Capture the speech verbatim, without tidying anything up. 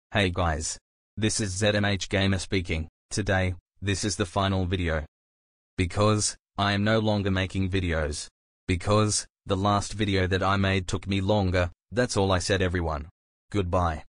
Hey guys. This is Z M H Gamer speaking. Today, this is the final video. Because, I am no longer making videos. Because, the last video that I made took me longer, that's all I said everyone. Goodbye.